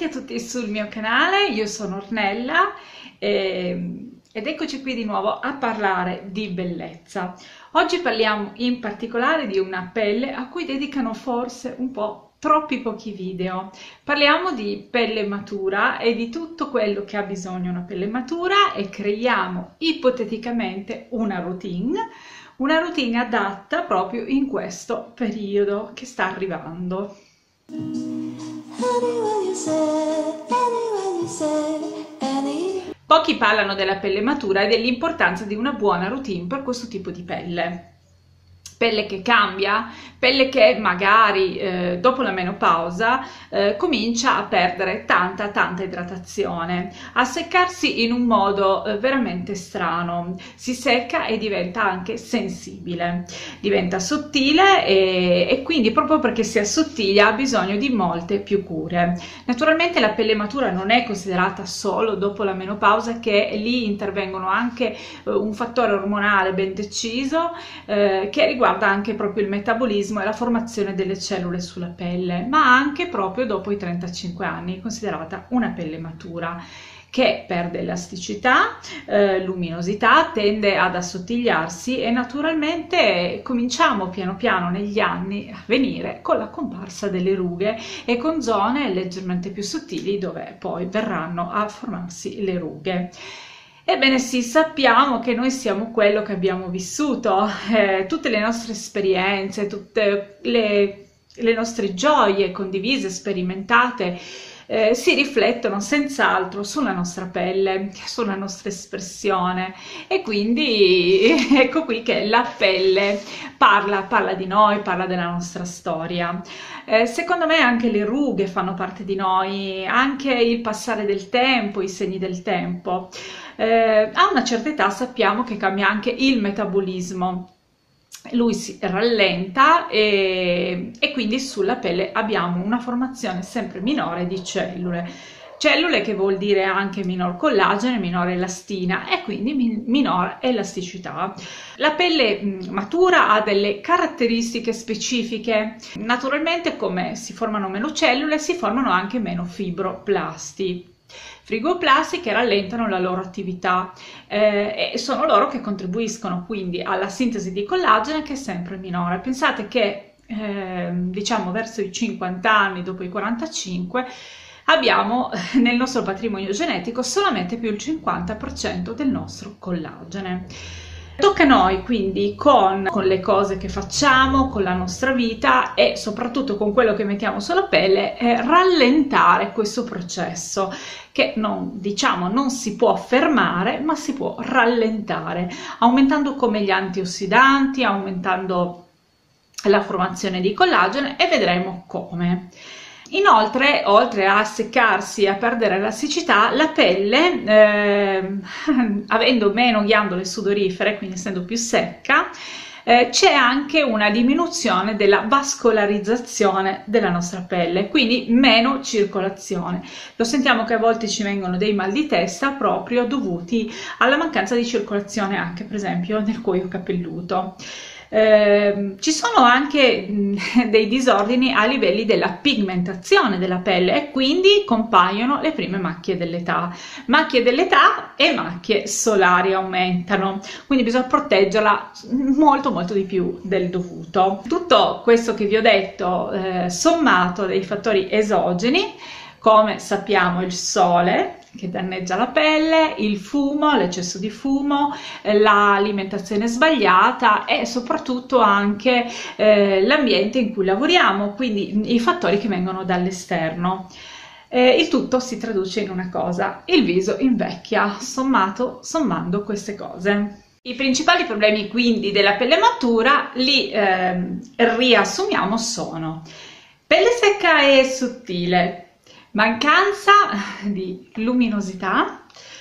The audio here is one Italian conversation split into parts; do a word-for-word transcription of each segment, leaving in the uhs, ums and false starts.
Benvenuti a tutti sul mio canale, io sono Ornella e, ed eccoci qui di nuovo a parlare di bellezza. Oggi parliamo in particolare di una pelle a cui dedicano forse un po' troppi pochi video. Parliamo di pelle matura e di tutto quello che ha bisogno una pelle matura e creiamo ipoteticamente una routine, una routine adatta proprio in questo periodo che sta arrivando. Pochi parlano della pelle matura e dell'importanza di una buona routine per questo tipo di pelle. Pelle che cambia, pelle che magari eh, dopo la menopausa eh, comincia a perdere tanta tanta idratazione, a seccarsi in un modo eh, veramente strano, si secca e diventa anche sensibile, diventa sottile e, e quindi proprio perché si assottiglia ha bisogno di molte più cure. Naturalmente la pelle matura non è considerata solo dopo la menopausa, che lì intervengono anche eh, un fattore ormonale ben deciso eh, che riguarda anche proprio il metabolismo e la formazione delle cellule sulla pelle, ma anche proprio dopo i trentacinque anni è considerata una pelle matura, che perde elasticità, eh, luminosità, tende ad assottigliarsi e naturalmente cominciamo piano piano negli anni a venire con la comparsa delle rughe e con zone leggermente più sottili dove poi verranno a formarsi le rughe. Ebbene sì, sappiamo che noi siamo quello che abbiamo vissuto, eh, tutte le nostre esperienze, tutte le, le nostre gioie condivise, sperimentate, eh, si riflettono senz'altro sulla nostra pelle, sulla nostra espressione, e quindi ecco qui che la pelle parla, parla di noi, parla della nostra storia. Eh, secondo me anche le rughe fanno parte di noi, anche il passare del tempo, i segni del tempo. Eh, a una certa età sappiamo che cambia anche il metabolismo, lui si rallenta e, e quindi sulla pelle abbiamo una formazione sempre minore di cellule, cellule che vuol dire anche minor collagene, minore elastina e quindi min minore elasticità. La pelle mh, matura ha delle caratteristiche specifiche, naturalmente come si formano meno cellule si formano anche meno fibroblasti. Frigoplasti che rallentano la loro attività eh, e sono loro che contribuiscono quindi alla sintesi di collagene, che è sempre minore. Pensate che eh, diciamo verso i cinquanta anni, dopo i quarantacinque, abbiamo nel nostro patrimonio genetico solamente più il cinquanta per cento del nostro collagene. Tocca a noi quindi con, con le cose che facciamo, con la nostra vita e soprattutto con quello che mettiamo sulla pelle, eh, rallentare questo processo che non, diciamo, non si può fermare, ma si può rallentare, aumentando come gli antiossidanti, aumentando la formazione di collagene, e vedremo come. Inoltre, oltre a seccarsi e a perdere elasticità, la pelle, eh, avendo meno ghiandole sudorifere, quindi essendo più secca, eh, c'è anche una diminuzione della vascolarizzazione della nostra pelle, quindi meno circolazione. Lo sentiamo che a volte ci vengono dei mal di testa proprio dovuti alla mancanza di circolazione anche, per esempio, nel cuoio capelluto. Eh, ci sono anche mh, dei disordini a livelli della pigmentazione della pelle e quindi compaiono le prime macchie dell'età. Macchie dell'età e macchie solari aumentano, quindi bisogna proteggerla molto molto di più del dovuto. Tutto questo che vi ho detto eh, sommato dei fattori esogeni, come sappiamo il sole che danneggia la pelle, il fumo, l'eccesso di fumo, l'alimentazione sbagliata e soprattutto anche eh, l'ambiente in cui lavoriamo, quindi i fattori che vengono dall'esterno. Eh, il tutto si traduce in una cosa: il viso invecchia, sommato, sommando queste cose. I principali problemi quindi della pelle matura li eh, riassumiamo sono: pelle secca e sottile, mancanza di luminosità,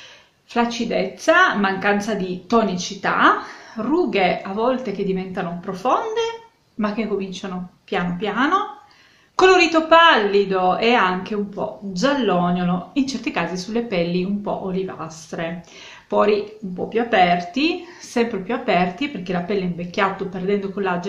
flaccidezza, mancanza di tonicità, rughe a volte che diventano profonde ma che cominciano piano piano, colorito pallido e anche un po' giallognolo, in certi casi sulle pelli un po' olivastre, pori un po' più aperti, sempre più aperti, perché la pelle invecchiato perdendo collagene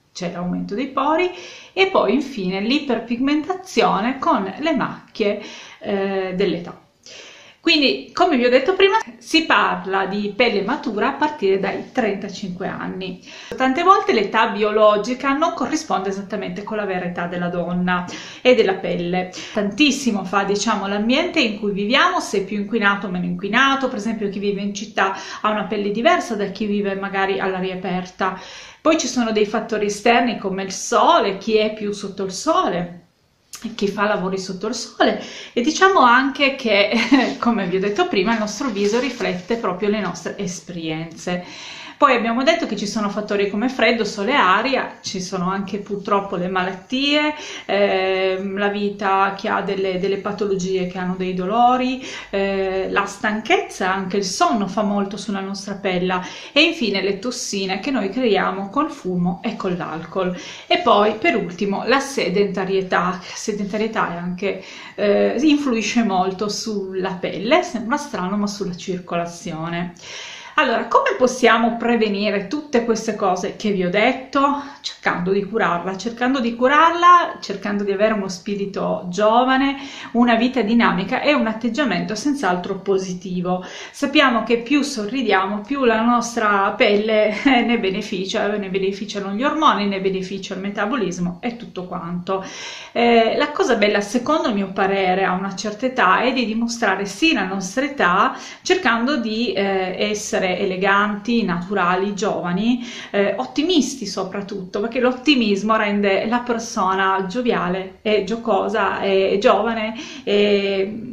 c'è l'aumento dei pori, e poi infine l'iperpigmentazione con le macchie eh, dell'età. Quindi, come vi ho detto prima, si parla di pelle matura a partire dai trentacinque anni. Tante volte l'età biologica non corrisponde esattamente con la vera età della donna e della pelle. Tantissimo fa, diciamo, l'ambiente in cui viviamo, se è più inquinato o meno inquinato. Per esempio, chi vive in città ha una pelle diversa da chi vive magari all'aria aperta. Poi ci sono dei fattori esterni come il sole, chi è più sotto il sole, chi fa lavori sotto il sole, e diciamo anche che, come vi ho detto prima, il nostro viso riflette proprio le nostre esperienze. Poi abbiamo detto che ci sono fattori come freddo, sole, aria, ci sono anche purtroppo le malattie, eh, la vita che ha delle, delle patologie, che hanno dei dolori, eh, la stanchezza, anche il sonno fa molto sulla nostra pelle, e infine le tossine che noi creiamo col fumo e con l'alcol. E poi per ultimo la sedentarietà. La sedentarietà è anche, eh, influisce molto sulla pelle, sembra strano, ma sulla circolazione. Allora, come possiamo prevenire tutte queste cose che vi ho detto? Cercando di curarla, cercando di curarla, cercando di avere uno spirito giovane, una vita dinamica e un atteggiamento senz'altro positivo. Sappiamo che più sorridiamo, più la nostra pelle ne beneficia, ne beneficiano gli ormoni, ne beneficia il metabolismo e tutto quanto. Eh, la cosa bella, secondo il mio parere, a una certa età, è di dimostrare sì la nostra età, cercando di eh, essere eleganti, naturali, giovani, eh, ottimisti soprattutto, perché l'ottimismo rende la persona gioviale e giocosa e giovane, e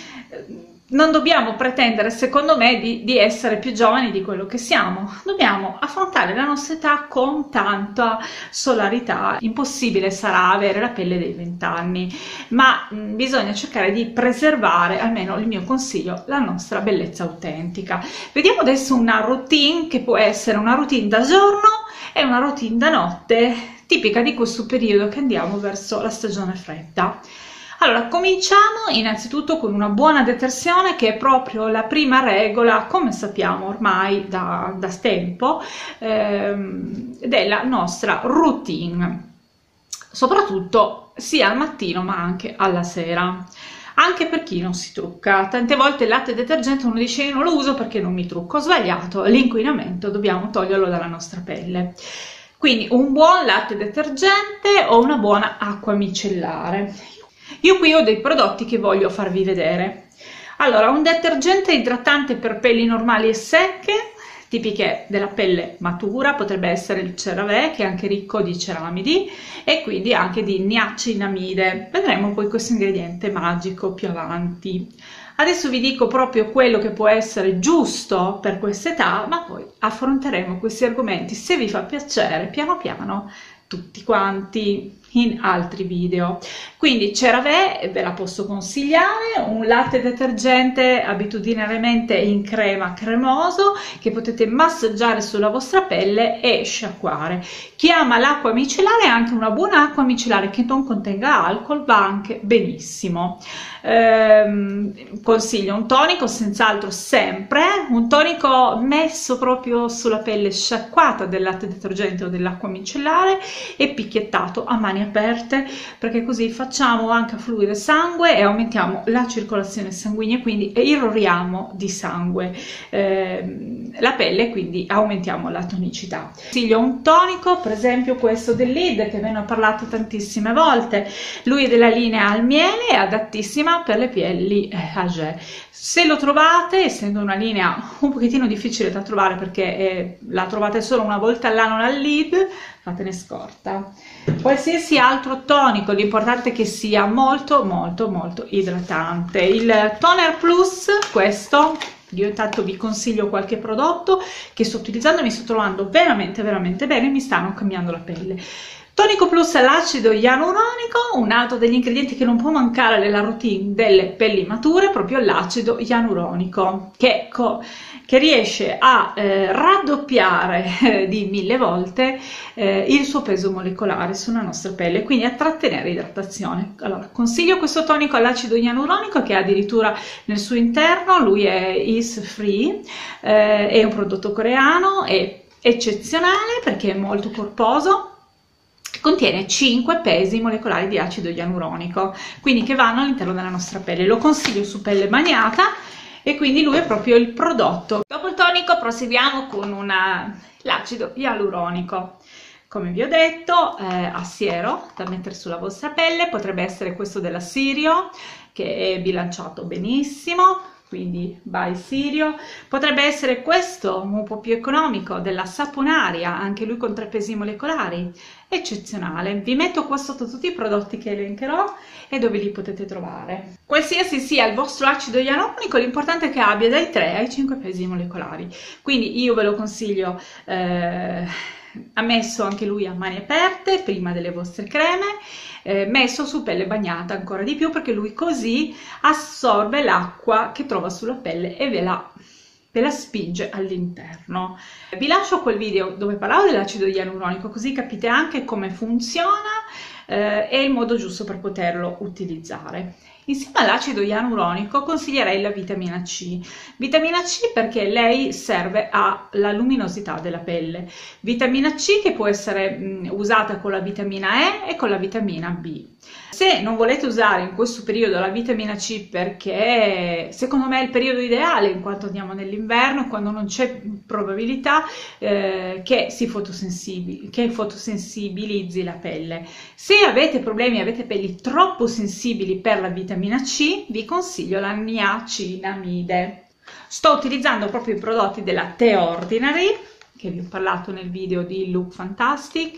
non dobbiamo pretendere, secondo me, di, di essere più giovani di quello che siamo. Dobbiamo affrontare la nostra età con tanta solarità. Impossibile sarà avere la pelle dei vent'anni, ma mh, bisogna cercare di preservare, almeno il mio consiglio, la nostra bellezza autentica. Vediamo adesso una routine che può essere una routine da giorno e una routine da notte, tipica di questo periodo che andiamo verso la stagione fredda. Allora, cominciamo innanzitutto con una buona detersione, che è proprio la prima regola, come sappiamo ormai da, da tempo, ehm, della nostra routine, soprattutto sia al mattino ma anche alla sera. Anche per chi non si trucca. Tante volte il latte detergente uno dice: io non lo uso perché non mi trucco. Sbagliato, l'inquinamento dobbiamo toglierlo dalla nostra pelle. Quindi un buon latte detergente o una buona acqua micellare. Io qui ho dei prodotti che voglio farvi vedere. Allora, un detergente idratante per pelli normali e secche, tipiche della pelle matura, potrebbe essere il CeraVe, che è anche ricco di ceramidi e quindi anche di niacinamide. Vedremo poi questo ingrediente magico più avanti. Adesso vi dico proprio quello che può essere giusto per questa età, ma poi affronteremo questi argomenti, se vi fa piacere, piano piano, tutti quanti in altri video. Quindi CeraVe ve la posso consigliare, un latte detergente abitudinariamente in crema cremoso che potete massaggiare sulla vostra pelle e sciacquare. Chi ama l'acqua micellare, anche una buona acqua micellare che non contenga alcol va anche benissimo. Ehm, consiglio un tonico, senz'altro sempre un tonico messo proprio sulla pelle, sciacquata del latte detergente o dell'acqua micellare e picchiettato a mani aperte, perché così facciamo anche affluire sangue e aumentiamo la circolazione sanguigna, quindi irroriamo di sangue eh, la pelle, quindi aumentiamo la tonicità. Consiglio un tonico, per esempio questo del Lid, che ve ne ho parlato tantissime volte. Lui è della linea al miele, è adattissima per le pelli eh, age. Se lo trovate, essendo una linea un pochettino difficile da trovare perché eh, la trovate solo una volta all'anno dal Lid, fatene scorta. Qualsiasi altro tonico, l'importante è che sia molto molto molto idratante. Il Toner Plus, questo, io intanto vi consiglio qualche prodotto che sto utilizzando e mi sto trovando veramente veramente bene, mi stanno cambiando la pelle. Tonico Plus all'acido ialuronico, un altro degli ingredienti che non può mancare nella routine delle pelli mature, proprio l'acido ialuronico, che, che riesce a eh, raddoppiare eh, di mille volte eh, il suo peso molecolare sulla nostra pelle, quindi a trattenere idratazione. Allora, consiglio questo tonico all'acido ialuronico, che addirittura nel suo interno, lui è is free, eh, è un prodotto coreano, è eccezionale perché è molto corposo, contiene cinque pesi molecolari di acido ialuronico, quindi che vanno all'interno della nostra pelle. Lo consiglio su pelle bagnata e quindi lui è proprio il prodotto. Dopo il tonico proseguiamo con l'acido ialuronico. Come vi ho detto, eh, a siero da mettere sulla vostra pelle, potrebbe essere questo della Sirio, che è bilanciato benissimo, quindi by Sirio. Potrebbe essere questo un po' più economico della Saponaria, anche lui con tre pesi molecolari, eccezionale. Vi metto qua sotto tutti i prodotti che elencherò e dove li potete trovare. Qualsiasi sia il vostro acido ialuronico, l'importante è che abbia dai tre ai cinque pesi molecolari, quindi io ve lo consiglio eh, ammesso anche lui a mani aperte prima delle vostre creme, eh, messo su pelle bagnata ancora di più, perché lui così assorbe l'acqua che trova sulla pelle e ve la, ve la spinge all'interno. Vi lascio quel video dove parlavo dell'acido ialuronico, così capite anche come funziona eh, e il modo giusto per poterlo utilizzare. Insieme all'acido ialuronico consiglierei la vitamina C. Vitamina C perché lei serve alla luminosità della pelle. Vitamina C che può essere mh, usata con la vitamina E e con la vitamina B. Se non volete usare in questo periodo la vitamina C, perché secondo me è il periodo ideale, in quanto andiamo nell'inverno, quando non c'è probabilità eh, che si fotosensibili, che fotosensibilizzi la pelle. Se avete problemi, avete pelli troppo sensibili per la vitamina C, vi consiglio la niacinamide. Sto utilizzando proprio i prodotti della The Ordinary, che vi ho parlato nel video di Look Fantastic.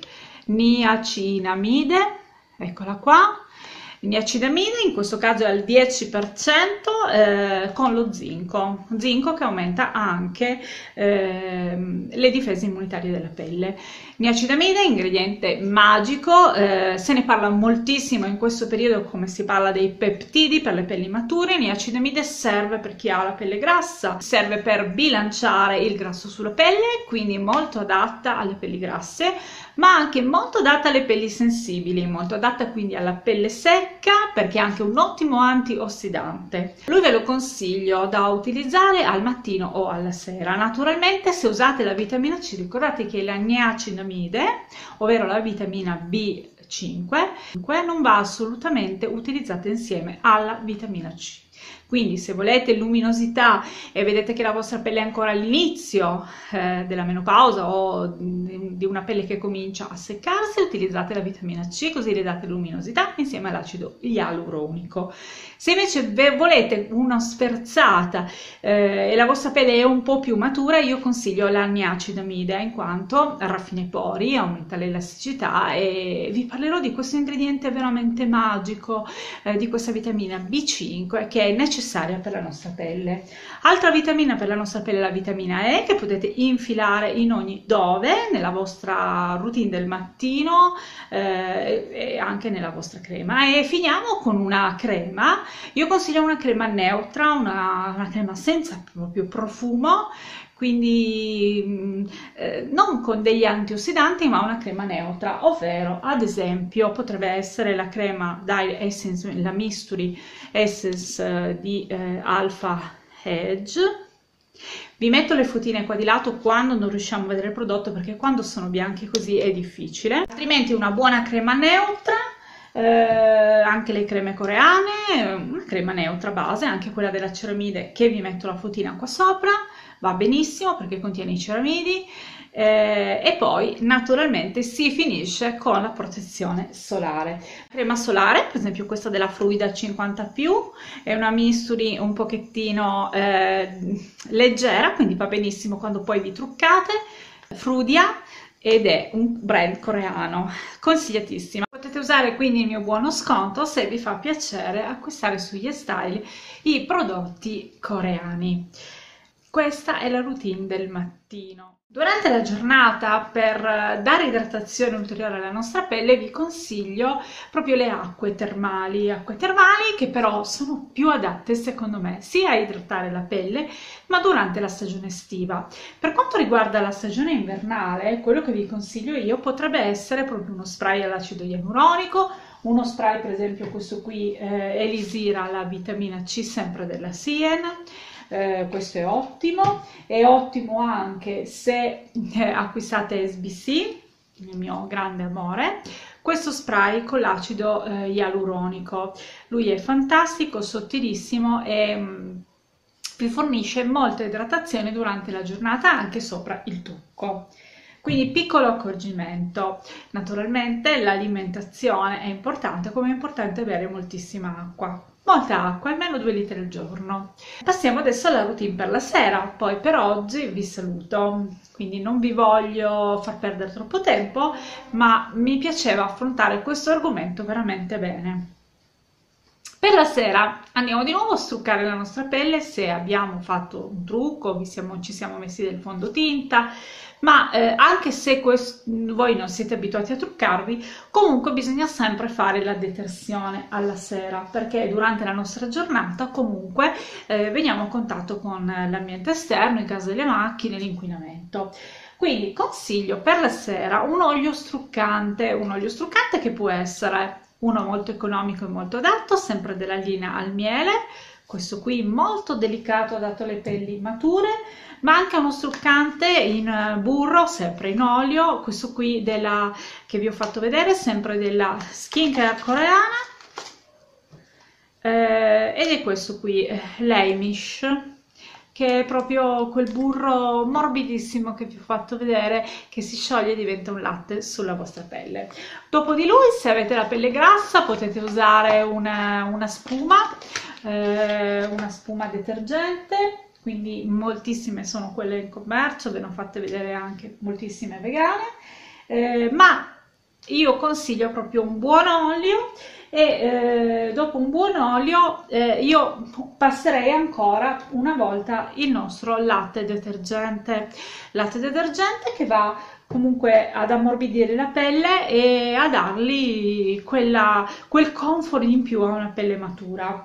Niacinamide, eccola qua. Niacinamide in questo caso è al dieci per cento eh, con lo zinco, zinco che aumenta anche eh, le difese immunitarie della pelle. Niacinamide, ingrediente magico, eh, se ne parla moltissimo in questo periodo, come si parla dei peptidi per le pelli mature. Niacinamide serve per chi ha la pelle grassa, serve per bilanciare il grasso sulla pelle, quindi molto adatta alle pelli grasse, ma anche molto adatta alle pelli sensibili, molto adatta quindi alla pelle secca, perché è anche un ottimo antiossidante. Lui ve lo consiglio da utilizzare al mattino o alla sera. Naturalmente, se usate la vitamina C, ricordate che la niacinamide, ovvero la vitamina B cinque, non va assolutamente utilizzata insieme alla vitamina C. Quindi se volete luminosità e vedete che la vostra pelle è ancora all'inizio eh, della menopausa o di una pelle che comincia a seccarsi, utilizzate la vitamina C, così le date luminosità insieme all'acido ialuronico. Se invece volete una sferzata eh, e la vostra pelle è un po' più matura, io consiglio la niacinamide, in quanto raffina i pori, aumenta l'elasticità, e vi parlerò di questo ingrediente veramente magico, eh, di questa vitamina B cinque che è necessaria per la nostra pelle. Altra vitamina per la nostra pelle è la vitamina E, che potete infilare in ogni dove, nella vostra routine del mattino eh, e anche nella vostra crema. E finiamo con una crema. Io consiglio una crema neutra, una, una crema senza proprio profumo, quindi eh, non con degli antiossidanti, ma una crema neutra, ovvero ad esempio potrebbe essere la crema Dye Essence, la Mystery Essence eh, di eh, Alpha Edge. Vi metto le fotine qua di lato quando non riusciamo a vedere il prodotto, perché quando sono bianchi così è difficile. Altrimenti una buona crema neutra. Eh, anche le creme coreane, una crema neutra base, anche quella della ceramide, che vi metto la fotina qua sopra, va benissimo perché contiene i ceramidi. Eh, e poi naturalmente si finisce con la protezione solare. Crema solare, per esempio questa della Fluida cinquanta più, è una mystery un pochettino eh, leggera, quindi va benissimo quando poi vi truccate. Frudia, ed è un brand coreano, consigliatissima. Potete usare quindi il mio buono sconto se vi fa piacere acquistare su YesStyle i prodotti coreani. Questa è la routine del mattino. Durante la giornata, per dare idratazione ulteriore alla nostra pelle, vi consiglio proprio le acque termali, acque termali che però sono più adatte secondo me sia a idratare la pelle, ma durante la stagione estiva. Per quanto riguarda la stagione invernale, quello che vi consiglio io potrebbe essere proprio uno spray all'acido ialuronico, uno spray, per esempio questo qui, eh, Elisira, la vitamina C, sempre della Sien. Eh, questo è ottimo. È ottimo anche se eh, acquistate S B C, il mio grande amore. questo spray con l'acido eh, ialuronico. Lui è fantastico, sottilissimo e mh, vi fornisce molta idratazione durante la giornata anche sopra il trucco. Quindi piccolo accorgimento, naturalmente l'alimentazione è importante, come è importante bere moltissima acqua, molta acqua, almeno due litri al giorno. Passiamo adesso alla routine per la sera, poi per oggi vi saluto, quindi non vi voglio far perdere troppo tempo, ma mi piaceva affrontare questo argomento veramente bene. Per la sera andiamo di nuovo a struccare la nostra pelle se abbiamo fatto un trucco, vi siamo, ci siamo messi del fondotinta, ma eh, anche se questo, voi non siete abituati a truccarvi, comunque bisogna sempre fare la detersione alla sera, perché durante la nostra giornata comunque eh, veniamo a contatto con l'ambiente esterno, in caso delle macchine, l'inquinamento. Quindi consiglio per la sera un olio struccante, un olio struccante che può essere uno molto economico e molto adatto, sempre della linea al miele, questo qui molto delicato adatto alle pelli mature, ma anche uno struccante in burro, sempre in olio, questo qui della, che vi ho fatto vedere, sempre della skincare coreana, eh, ed è questo qui, eh, l'Amish, che è proprio quel burro morbidissimo che vi ho fatto vedere, che si scioglie e diventa un latte sulla vostra pelle. Dopo di lui, se avete la pelle grassa, potete usare una, una spuma, eh, una spuma detergente, quindi moltissime sono quelle in commercio, ve ne ho fatte vedere anche moltissime vegane, eh, ma io consiglio proprio un buon olio e eh, dopo un buon olio eh, io passerei ancora una volta il nostro latte detergente, latte detergente che va comunque ad ammorbidire la pelle e a dargli quella, quel comfort in più a una pelle matura.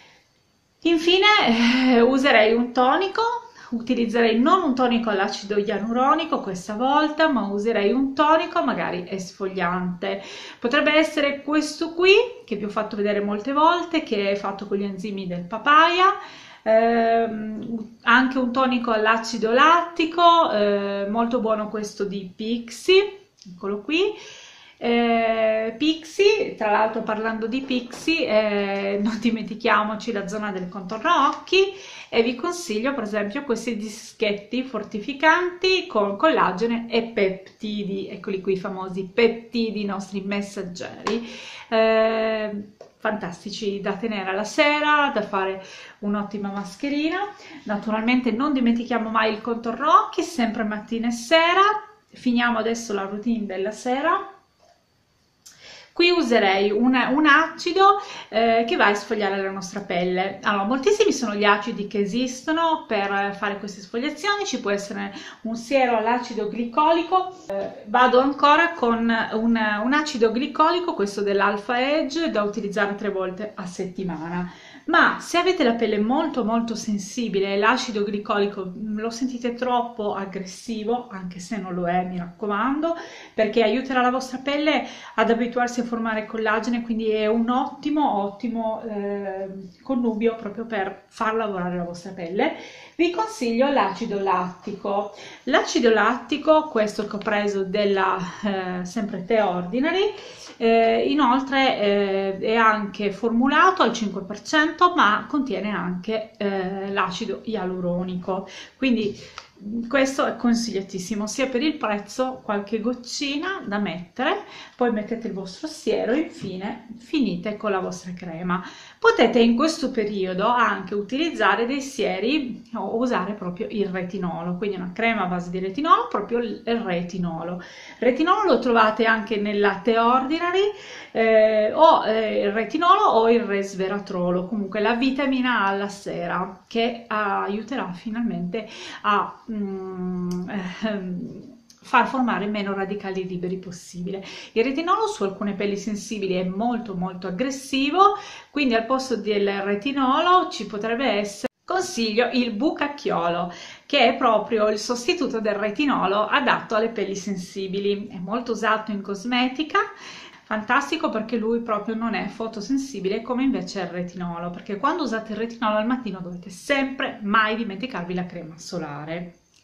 Infine eh, userei un tonico. Utilizzerei non un tonico all'acido ialuronico questa volta, ma userei un tonico magari esfoliante. Potrebbe essere questo qui, che vi ho fatto vedere molte volte, che è fatto con gli enzimi del papaya, ehm, anche un tonico all'acido lattico, eh, molto buono questo di Pixi, eccolo qui. Eh, Pixi, tra l'altro parlando di Pixi, eh, non dimentichiamoci la zona del contorno occhi e vi consiglio per esempio questi dischetti fortificanti con collagene e peptidi, eccoli qui i famosi peptidi, i nostri messaggeri, eh, fantastici da tenere alla sera, da fare un'ottima mascherina. Naturalmente non dimentichiamo mai il contorno occhi, sempre mattina e sera. Finiamo adesso la routine della sera. Qui userei un, un acido eh, che va a esfoliare la nostra pelle. Allora, moltissimi sono gli acidi che esistono per fare queste esfoliazioni, ci può essere un siero all'acido glicolico, eh, vado ancora con un, un acido glicolico, questo dell'Alpha Edge, da utilizzare tre volte a settimana. Ma se avete la pelle molto molto sensibile e l'acido glicolico lo sentite troppo aggressivo, anche se non lo è, mi raccomando, perché aiuterà la vostra pelle ad abituarsi a formare collagene, quindi è un ottimo ottimo eh, connubio proprio per far lavorare la vostra pelle. Vi consiglio l'acido lattico. L'acido lattico, questo che ho preso della eh, sempre The Ordinary, eh, inoltre eh, è anche formulato al cinque per cento, ma contiene anche eh, l'acido ialuronico, quindi questo è consigliatissimo sia per il prezzo, qualche goccina da mettere, poi mettete il vostro siero e infine finite con la vostra crema. Potete in questo periodo anche utilizzare dei sieri o usare proprio il retinolo, quindi una crema a base di retinolo, proprio il retinolo. Il retinolo lo trovate anche nella The Ordinary, eh, o eh, il retinolo o il resveratrolo, comunque la vitamina A alla sera, che aiuterà finalmente a mm, ehm, far formare meno radicali liberi possibile. Il retinolo su alcune pelli sensibili è molto molto aggressivo, quindi al posto del retinolo ci potrebbe essere, consiglio il bucacchiolo, che è proprio il sostituto del retinolo adatto alle pelli sensibili. È molto usato in cosmetica, fantastico perché lui proprio non è fotosensibile come invece il retinolo, perché quando usate il retinolo al mattino dovete sempre mai dimenticarvi la crema solare.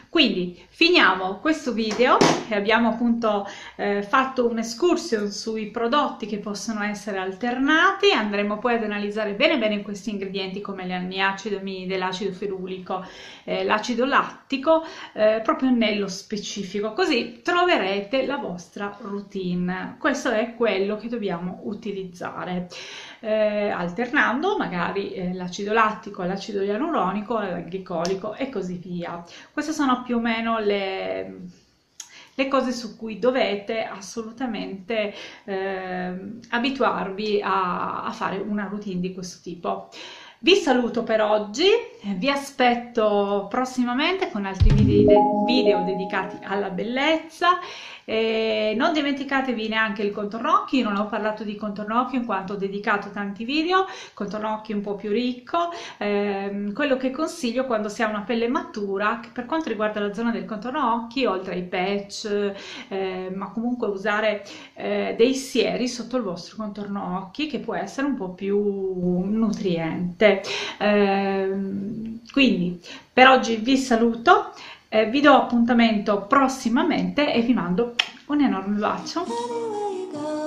Quindi finiamo questo video e abbiamo appunto eh, fatto un excursion sui prodotti che possono essere alternati. Andremo poi ad analizzare bene bene questi ingredienti come l'ammiacido-amide, l'acido ferulico, eh, l'acido lattico, eh, proprio nello specifico, così troverete la vostra routine. Questo è quello che dobbiamo utilizzare. Eh, alternando magari eh, l'acido lattico all'acido ialuronico, al glicolico e così via. Queste sono più o meno le, le cose su cui dovete assolutamente eh, abituarvi a, a fare una routine di questo tipo. Vi saluto per oggi, vi aspetto prossimamente con altri video, video dedicati alla bellezza. E non dimenticatevi neanche il contorno occhi. Io non ho parlato di contorno occhi in quanto ho dedicato tanti video, contorno occhi un po' più ricco, ehm, quello che consiglio quando si ha una pelle matura, che per quanto riguarda la zona del contorno occhi, oltre ai patch, eh, ma comunque usare eh, dei sieri sotto il vostro contorno occhi, che può essere un po' più nutriente. Ehm, quindi per oggi vi saluto. Eh, vi do appuntamento prossimamente e vi mando un enorme bacio.